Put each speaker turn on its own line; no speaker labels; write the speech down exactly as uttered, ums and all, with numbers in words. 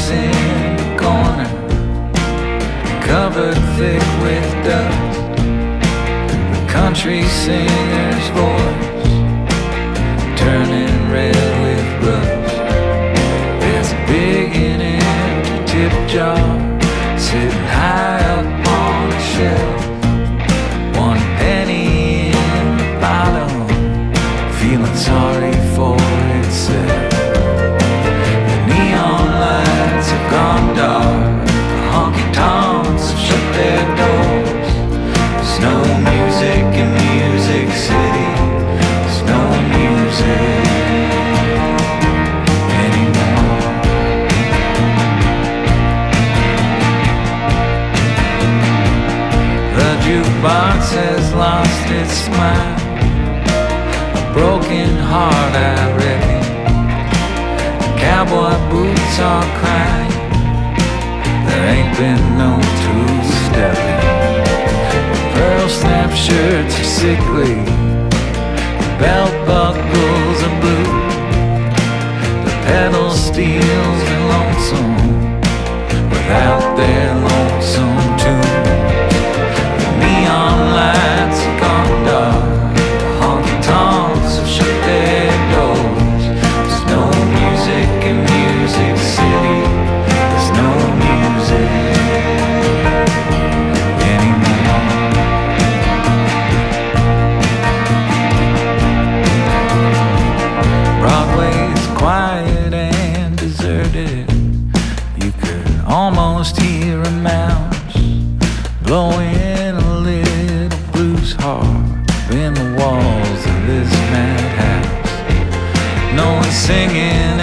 in the corner, covered thick with dust. The country singer's voice turning red with rust. There's a big and empty tip jar sitting high up on a shelf. One penny in the bottom, feeling sorry for itself. The neon lights have gone dark, the honky tonks have shut their doors. There's no music in Music City, there's no music anymore. The jukebox has lost its smile, a broken heart I reckon. The cowboy boots are crying, there ain't been no two-stepping. The pearl snap shirts are sickly, the belt buckles are blue, the pedal steel's and lonesome without their lonesome tunes. The neon lights have gone dark, the honky tonks have shut their doors. There's no music in Music City, there's no music anymore. Broadway is quiet and deserted, you could almost hear a mouse blowing a little blues harp in the walls of this madhouse. No one's singing